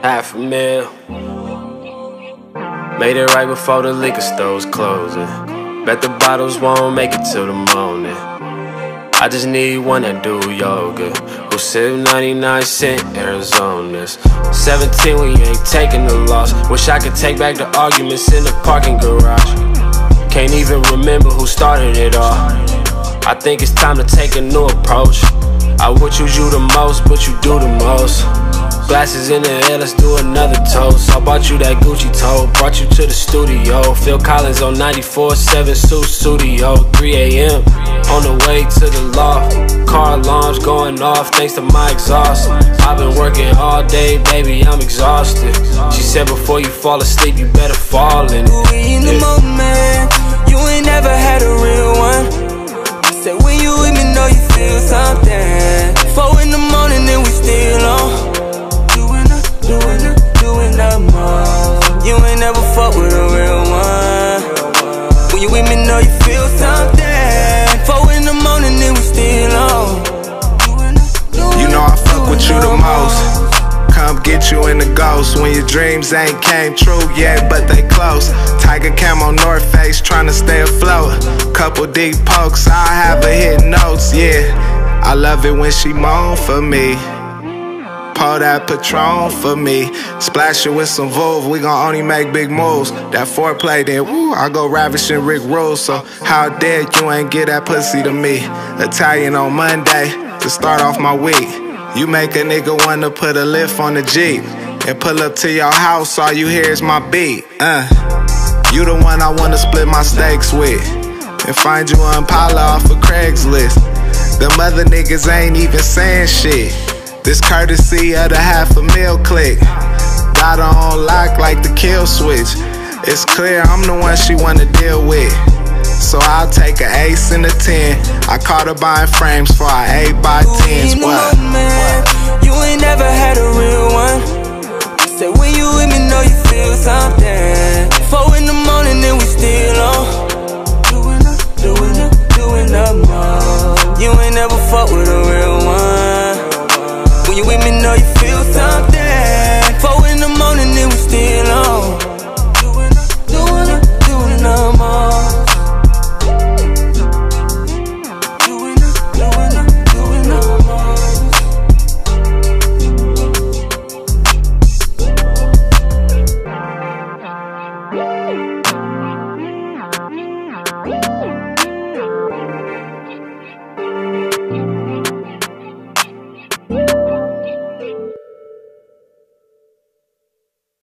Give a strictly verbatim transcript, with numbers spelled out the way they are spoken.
half a mil. Made it right before the liquor stores closing. Bet the bottles won't make it till the morning. I just need one that do yoga, who sip ninety-nine cent Arizonas. Seventeen, we ain't taking the loss. Wish I could take back the arguments in the parking garage. Can't even remember who started it all. I think it's time to take a new approach. I would choose you the most, but you do the most. Glasses in the air, let's do another toast. I bought you that Gucci tote, brought you to the studio. Phil Collins on ninety-four seven Suit Studio. three A M on the way to the loft. Car alarms going off thanks to my exhaust. I've been working all day, baby, I'm exhausted. She said before you fall asleep, you better fall in it. We in the moment, you ain't never had a real one. Said when you with me, know you feel something. Four in the morning and we still on. Doing the, doing the, doing the most. You ain't never fuck with a real one. When you with me, know you feel something. Four in the morning and we still on. You know I fuck with you the most. Come get you in the ghost. When your dreams ain't came true yet, but they close. Tiger camo North Face, tryna stay afloat. Couple deep pokes, I have her hit notes, yeah. I love it when she moan for me. Pour that Patron for me. Splash it with some Vouv, we gon' only make big moves. That foreplay, then woo, I go ravishing Rick Rules. So how dare you ain't get that pussy to me? Italian on Monday, to start off my week. You make a nigga wanna put a lift on the Jeep and pull up to your house, all you hear is my beat. Uh, you the one I wanna split my steaks with and find you on Impala off of Craigslist. Them other niggas ain't even saying shit. This courtesy of the half a mil click. Got her on lock like the kill switch. It's clear I'm the one she wanna deal with. So I'll take an ace and a ten. I caught her buying frames for our eight by tens. What? You ain't never had a real one. Say when you with me, know you feel something. Four in the morning and we still on. Doing the, doing the, doing the most. You ain't never fuck with a real one. When you with me, know you feel something. Four in the morning and we still on. Doing the, doing the, doing the most. We'll be right back.